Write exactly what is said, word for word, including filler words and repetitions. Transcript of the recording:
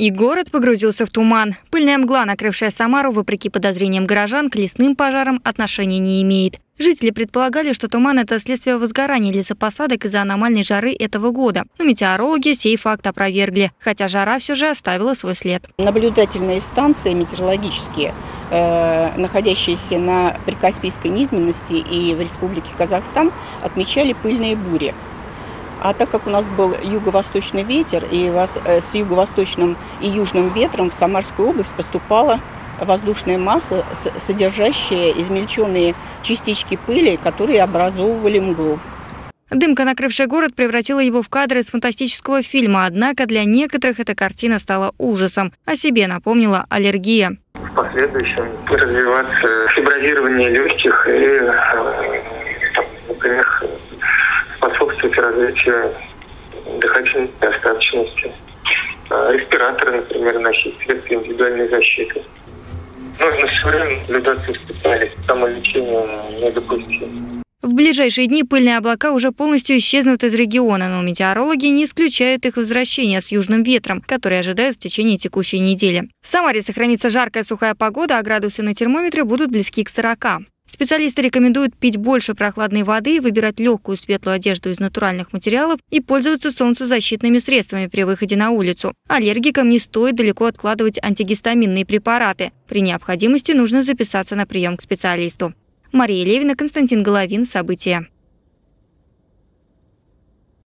И город погрузился в туман. Пыльная мгла, накрывшая Самару, вопреки подозрениям горожан, к лесным пожарам отношения не имеет. Жители предполагали, что туман – это следствие возгорания лесопосадок из-за аномальной жары этого года. Но метеорологи сей факт опровергли, хотя жара все же оставила свой след. Наблюдательные станции метеорологические, э, находящиеся на Прикаспийской низменности и в Республике Казахстан, отмечали пыльные бури. А так как у нас был юго-восточный ветер, и с юго-восточным и южным ветром в Самарскую область поступала воздушная масса, содержащая измельченные частички пыли, которые образовывали мглу. Дымка, накрывшая город, превратила его в кадры из фантастического фильма, однако для некоторых эта картина стала ужасом. О себе напомнила аллергия. В последующем развиваться фиброзирование легких и, например, способствовать развитию дыхательной недостаточности. Респираторы, например, носить, средства индивидуальной защиты. Нужно все время наблюдаться специалистом, самолечение недопустимо. В ближайшие дни пыльные облака уже полностью исчезнут из региона, но метеорологи не исключают их возвращения с южным ветром, который ожидают в течение текущей недели. В Самаре сохранится жаркая сухая погода, а градусы на термометре будут близки к сорока. Специалисты рекомендуют пить больше прохладной воды, выбирать легкую светлую одежду из натуральных материалов и пользоваться солнцезащитными средствами при выходе на улицу. Аллергикам не стоит далеко откладывать антигистаминные препараты. При необходимости нужно записаться на прием к специалисту. Мария Левина, Константин Головин. События.